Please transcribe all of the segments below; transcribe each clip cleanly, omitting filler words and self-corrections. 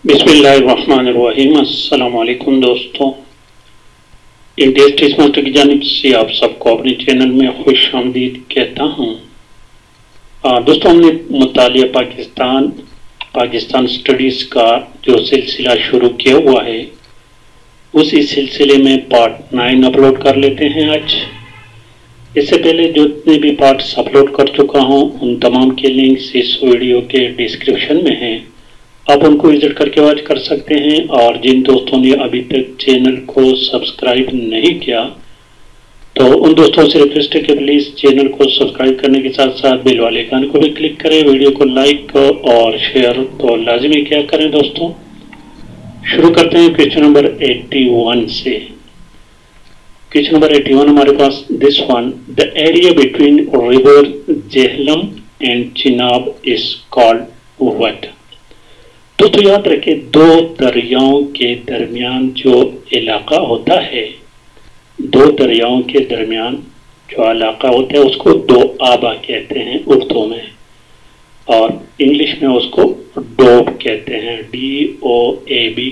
बिस्मिल्लाहिर्रहमानिर्रहीम। अस्सलाम वालेकुम दोस्तों, इंडिया टेस्ट मास्टर की जानिब से आप सबको अपने चैनल में खुश आमदीद कहता हूँ। दोस्तों, हमने मुतालिया पाकिस्तान स्टडीज़ का जो सिलसिला शुरू किया हुआ है, उसी सिलसिले में पार्ट 9 अपलोड कर लेते हैं आज। इससे पहले जितने भी पार्ट्स अपलोड कर चुका हूँ उन तमाम के लिंक्स इस वीडियो के डिस्क्रिप्शन में हैं, आप उनको विजिट करके वॉच कर सकते हैं। और जिन दोस्तों ने अभी तक चैनल को सब्सक्राइब नहीं किया तो उन दोस्तों से रिक्वेस्ट है कि प्लीज़ चैनल को सब्सक्राइब करने के साथ साथ बेल वाले आइकन को भी क्लिक करें, वीडियो को लाइक और शेयर तो लाजमी क्या करें। दोस्तों, शुरू करते हैं क्वेश्चन नंबर 81 से। क्वेश्चन नंबर 81 हमारे पास this one, the area between river Jhelum and Chenab is called what. तो याद रखें, दो दरियाओं के दरमियान जो इलाका होता है, दो दरियाओं के दरमियान जो इलाका होता है उसको दो आबा कहते हैं उर्दू में, और इंग्लिश में उसको डोब कहते हैं, DOAB,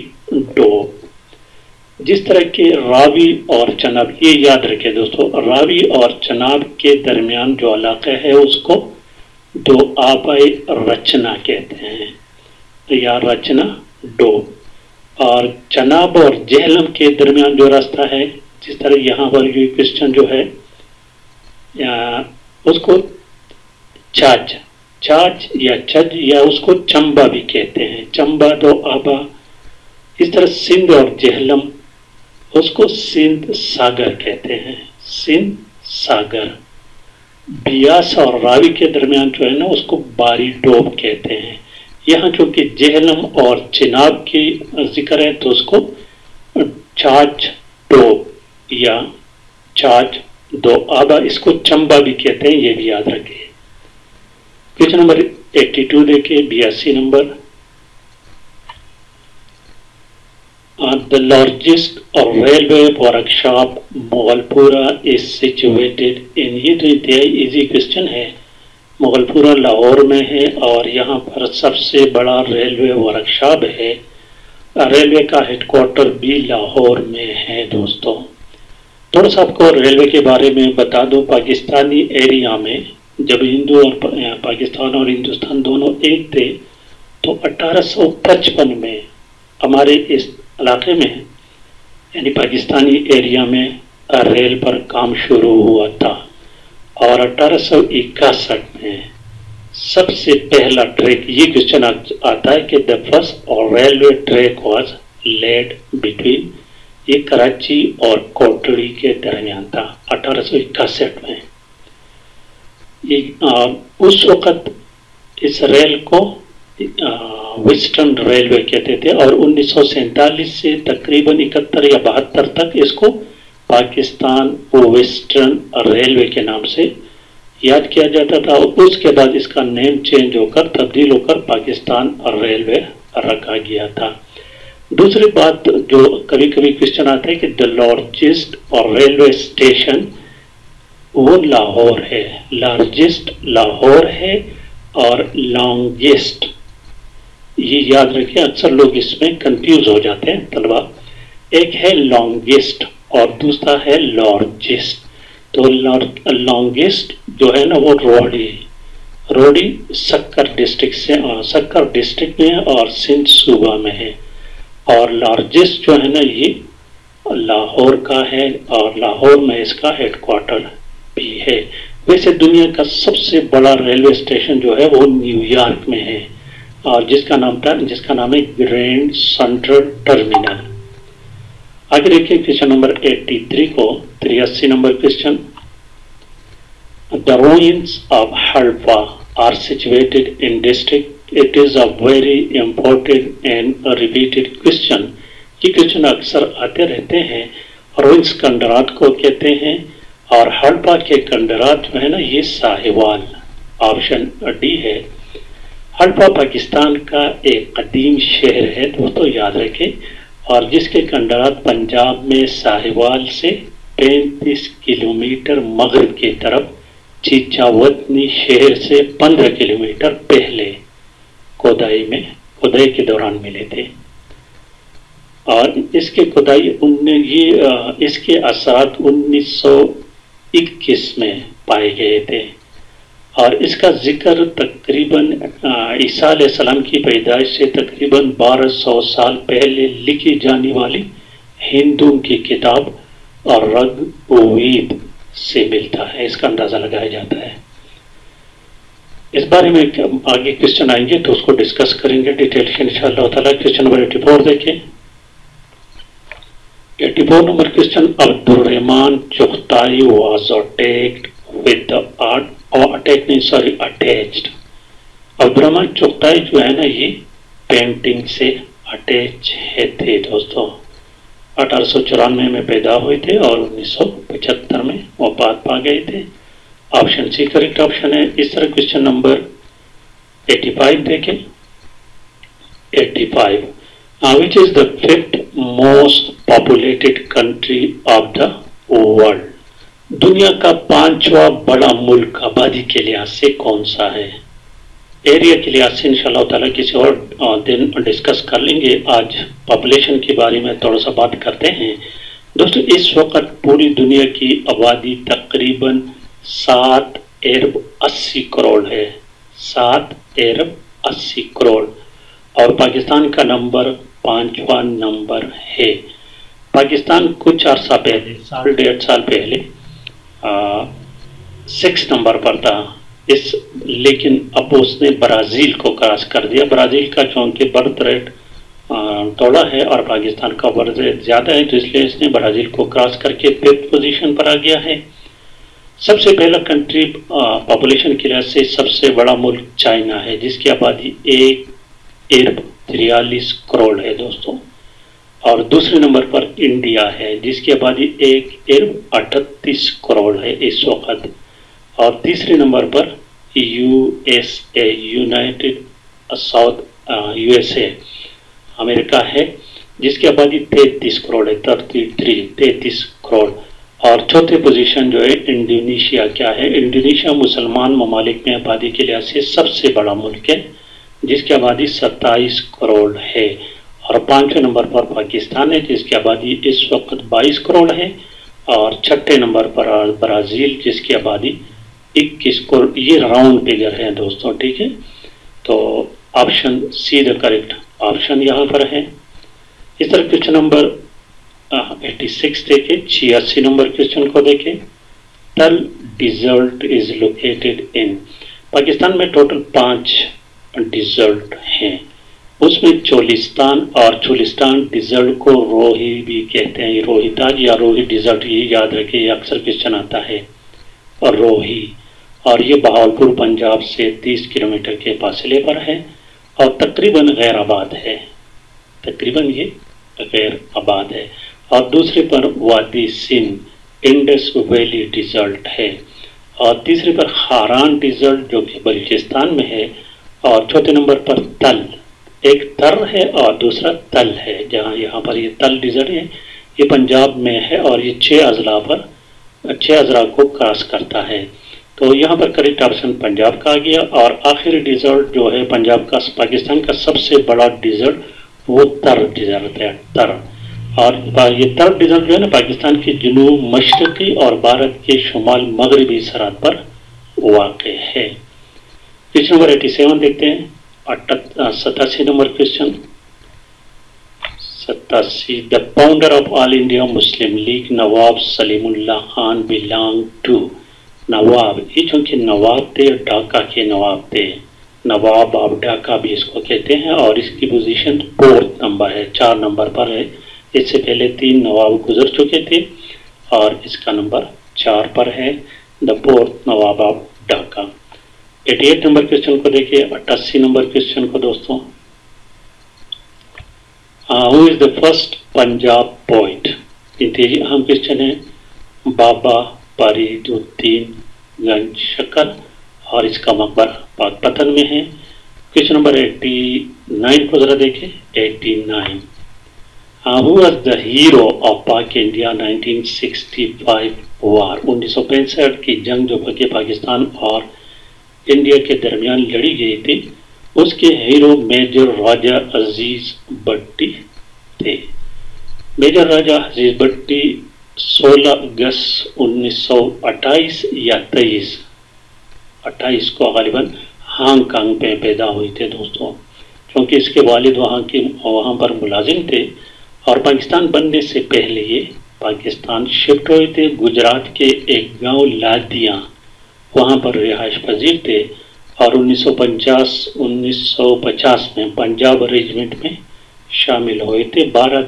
डोब। जिस तरह के रावी और चनाब, ये याद रखें दोस्तों, रावी और चनाब के दरमियान जो इलाका है उसको दो आबाई रचना कहते हैं या रचना, डोब। और चनाब और जेहलम के दरमियान जो रास्ता है, जिस तरह यहाँ पर ये क्वेश्चन जो है उसको छाछ या छज या उसको चंबा भी कहते हैं, चंबा दो आबा। इस तरह सिंध और जेहलम उसको सिंध सागर कहते हैं, सिंध सागर। बियास और रावी के दरमियान जो है ना उसको बारी डोब कहते हैं। यहाँ चूंकि जेहलम और चिनाब की जिक्र है तो उसको छाछ डोब या छाछ दो आबा, इसको चंबा भी कहते हैं, ये भी याद रखें। क्वेश्चन नंबर 82 देखिए, 82 number. The largest railway workshop Mughalpura is situated in, ये तो इंतहाई इजी क्वेश्चन है। मुगलपुरा लाहौर में है और यहाँ पर सबसे बड़ा रेलवे वर्कशॉप है। रेलवे का हेडक्वार्टर भी लाहौर में है। दोस्तों, थोड़ा सा आपको रेलवे के बारे में बता दूं। पाकिस्तानी एरिया में जब हिंदू और पाकिस्तान और हिंदुस्तान दोनों एक थे तो 1855 में हमारे इस इलाके में यानी पाकिस्तानी एरिया में रेल पर काम शुरू हुआ था। और 1861 में सबसे पहला ट्रैक, ये क्वेश्चन आता है कि द फर्स्ट और railway track was laid between, ये कराची और कोटड़ी के दरमियान था 1861 में। ये उस वक़्त इस रेल को वेस्टर्न रेलवे कहते थे और 1947 से तकरीबन 71 या 72 तक इसको पाकिस्तान वेस्टर्न रेलवे के नाम से याद किया जाता था। और उसके बाद इसका नेम चेंज होकर तब्दील होकर पाकिस्तान रेलवे रखा गया था। दूसरी बात जो कभी कभी क्वेश्चन आता है कि द लार्जेस्ट और रेलवे स्टेशन, वो लाहौर है, लार्जेस्ट लाहौर है और लॉन्गेस्ट, ये याद रखिए, अक्सर लोग इसमें कंफ्यूज हो जाते हैं तलबा। एक है लॉन्गेस्ट और दूसरा है लार्जेस्ट। तो लॉन्गेस्ट जो है ना वो रोडी सक्कर डिस्ट्रिक्ट से, सक्कर डिस्ट्रिक्ट में है और सिंध सूबा में है। और लार्जेस्ट जो है ना ये लाहौर का है और लाहौर में इसका हेडक्वार्टर भी है। वैसे दुनिया का सबसे बड़ा रेलवे स्टेशन जो है वो न्यूयॉर्क में है और जिसका नाम है ग्रैंड सेंट्रल टर्मिनल। आगे देखिए क्वेश्चन नंबर 83 को, 83 number question. The ruins of Halfa are situated in district, it is a very important and repeated question। ये क्वेश्चन अक्सर आते रहते हैं। ruins कंडरात को कहते हैं और हल्फा के कंडरात जो है ना ये साहिवाल, ऑप्शन डी है। हल्फा पाकिस्तान का एक कदीम शहर है दोस्तों, याद रखें, और जिसके कंडरात पंजाब में साहिवाल से 35 किलोमीटर मगरब की तरफ, चीचावतनी शहर से 15 किलोमीटर पहले खोदाई में کھدائی کے دوران ملے تھے، اور اس کے کھدائی اس کے اثرات 1921 میں پائے گئے تھے، اور اس کا ذکر تقریباً عیسیٰ علیہ السلام کی پیدائش سے تقریباً 1200 سال پہلے لکھی جانے والی ہندوؤں کی کتاب اور رگ وید سے ملتا ہے، اس کا اندازہ لگایا جاتا ہے۔ اس بارے میں آگے کوشچن آئیں گے تو اس کو ڈسکس کریں گے ڈیٹیل سے انشاءاللہ تعالیٰ۔ کوشچن نمبر 84 دیکھیں۔ 84 number question, Abdur Rahman Chughtai was attacked with attached. Abdur Rahman Chughtai جو ہے نا یہ پینٹنگ سے اٹیچ تھے دوستوں، 1894 میں پیدا ہوئے تھے اور 1975 میں وفات پا گئے تھے۔ آپشن سی کریکٹ آپشن ہے۔ اس طرح کوشچن نمبر 85 دیکھیں۔ 85 which is the fifth most populated country of the world؟ دنیا کا 5واں بڑا ملک آبادی کے لحاظ سے کون سا ہے؟ ایریا کے لحاظ سے انشاءاللہ تعالیٰ کسی اور دن ڈسکس کر لیں گے، آج پاپولیشن کے بارے میں تھوڑا سا بات کرتے ہیں۔ دوستو اس وقت پوری دنیا کی آبادی تقریباً 7 ارب 80 کروڑ ہے، 7 ارب 80 کروڑ، اور پاکستان کا نمبر 5واں نمبر ہے۔ پاکستان کچھ عرصہ پہلے، 1.5 سال پہلے 6 نمبر پر تھا، لیکن اب اس نے برازیل کو کراس کر دیا۔ برازیل کا چونکہ برتھ ریٹ تھوڑا ہے اور پاکستان کا برتھ ریٹ زیادہ ہے، تو اس لیے اس نے برازیل کو کراس کر کے 5th پوزیشن پر آ گیا ہے۔ سب سے پہلا کنٹری پاپولیشن کے لحاظ سے سب سے بڑا ملک چائنا ہے، جس کی آبادی 1 ارب 43 کروڑ ہے دوستوں، اور دوسرے نمبر پر انڈیا ہے جس کی آبادی 1 ارب 38 کروڑ ہے اس وقت، اور تیسرے نمبر پر یونائٹڈ امریکہ ہے جس کی آبادی 33 کروڑ ہے، 33 کروڑ، اور چوتھے پوزیشن جو ہے انڈونیشیا کیا ہے؟ انڈونیشیا مسلمان ممالک میں آبادی کے لحاظ سے سب سے بڑا ملک ہے جس کی آبادی 27 کروڑ ہے، اور 5ویں نمبر پر پاکستان ہے جس کی آبادی اس وقت 22 کروڑ ہے، اور 6 نمبر پر برازیل جس کی آبادی 21 کروڑ۔ یہ راؤنڈ فگر ہے دوستوں، ٹھیک ہے؟ تو option C the correct option یہاں پر ہے۔ اس طرح کوشچن نمبر 86 دیکھیں، 86 نمبر کوشچن کو دیکھیں۔ Thal desert is located in, Pakistan میں ٹوٹل 5 ڈیزرٹ ہیں، اس میں چولستان، اور چولستان ڈیزرٹ کو روہی بھی کہتے ہیں، روہتاج یا روہی ڈیزرٹ، یہ یاد رکھیں، یہ اکثر کوشچن آتا ہے، اور روہی، اور یہ بہاولپور پنجاب سے 30 کلومیٹر کے فاصلے پر ہے، اور تقریباً غیر آباد ہے، تقریباً یہ غیر آباد ہے، اور دوسرے پر وادی سندھ انڈس ویلی ڈیزرٹ ہے، اور تیسرے پر خاران ڈیزرٹ جو کہ بلوچستان میں ہے، اور چوتھے نمبر پر تل، ایک تر ہے اور دوسرا تل ہے، جہاں یہاں پر یہ تل ڈیزرٹ ہے، یہ پنجاب میں ہے، اور یہ 6 اضلاع کو کراس کرتا ہے، تو یہاں پر کریکٹ آپشن پنجاب کا آ گیا۔ اور آخری ڈیزرٹ جو ہے پنجاب کا، پاکستان کا سب سے بڑا ڈیزرٹ وہ تر ڈیزرٹ ہے، تر، اور یہ تر ڈیزرٹ جو ہے نا پاکستان کے جنوب مشرقی اور بھارت کے شمال مغربی سرحد پر واقع ہے۔ کوشچن نمبر 87 دیکھتے ہیں، 87 number question, 87 the founder of All India Muslim League Nawab Salimullah Khan belong to, Nawab, یہ چونکہ نواب تھے، ڈھاکہ کے نواب تھے، نواب آف ڈھاکہ بھی اس کو کہتے ہیں، اور اس کی پوزیشن 4 نمبر ہے، 4 نمبر پر ہے، اس سے پہلے 3 نواب گزر چکے تھے، اور اس کا نمبر 4 پر ہے، the 4th Nawab of Dhaka. 88 number question کو دیکھیے، 88 نمبر کوشچن کو دوستوں، who is the first Punjab poet, انتہائی اہم کوشچن ہے، بابا فرید الدین گنج شکر، اور اس کا مقبرہ پاک پتن میں ہے۔ کوشچن نمبر 89 کو ذرا دیکھیں، 89 who was the hero of Pak India 1965 war، 1965 کی جنگ جو کہ پاکستان اور انڈیا کے درمیان لڑی گئی تھی، उसके हीरो मेजर राजा अजीज भट्टी थे। मेजर राजा अजीज भट्टी 16 अगस्त 1928 या 28 को गालिबन हांगकांग पे पैदा हुए थे दोस्तों। क्योंकि इसके वालिद वहाँ पर मुलाजिम थे और पाकिस्तान बनने से पहले ये पाकिस्तान शिफ्ट हुए थे। गुजरात के एक गांव लादिया वहाँ पर रिहाइश पजीर थे और 1950 में पंजाब रेजिमेंट में शामिल हुए थे। 12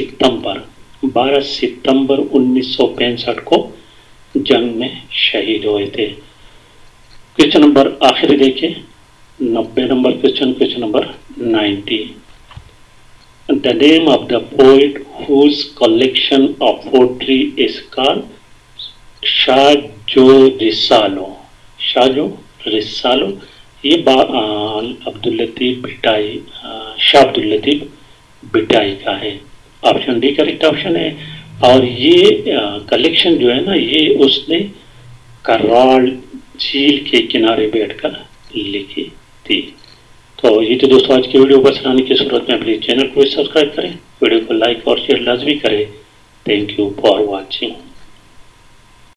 सितंबर 1965 को जंग में शहीद हुए थे। क्वेश्चन नंबर आखिरी देखें, 90 number question number 90। The name of the poet whose collection of poetry is called Shah Jo Risalo. Shah Jo Risalo ये अब्दुल लतीफ भिटाई, शाह अब्दुल लतीफ भिटाई का है। ऑप्शन डी करेक्ट ऑप्शन है। और ये कलेक्शन जो है ना, ये उसने कराल झील के किनारे बैठकर लिखी थी। तो ये तो दोस्तों आज की वीडियो बस बनाने की सूरत में प्लीज चैनल को सब्सक्राइब करें, वीडियो को लाइक और शेयर लाजमी करें। Thank you for watching.